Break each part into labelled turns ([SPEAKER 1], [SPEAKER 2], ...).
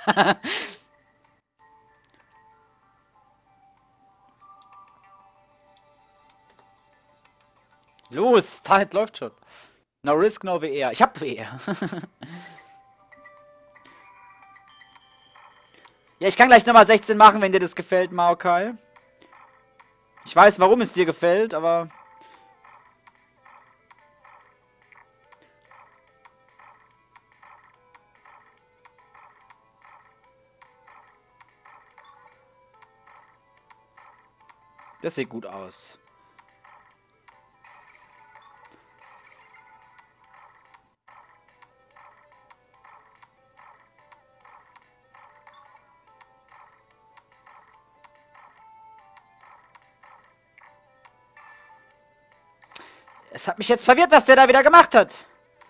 [SPEAKER 1] Los, Zeit läuft schon. No risk, no WR. Ich hab WR. Ja, ich kann gleich nochmal 16 machen, wenn dir das gefällt, Maokai. Ich weiß, warum es dir gefällt, aber... Das sieht gut aus. Es hat mich jetzt verwirrt, was der da wieder gemacht hat.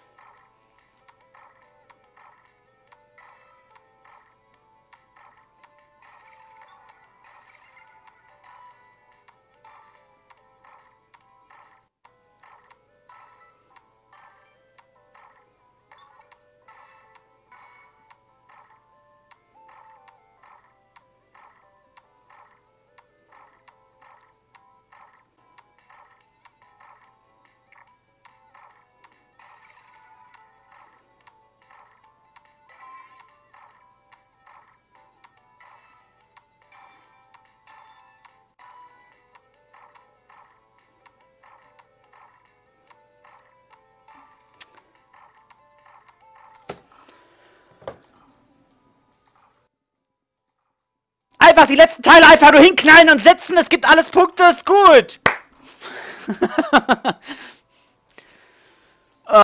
[SPEAKER 1] Einfach die letzten Teile einfach nur hinknallen und setzen. Es gibt alles Punkte. Ist gut.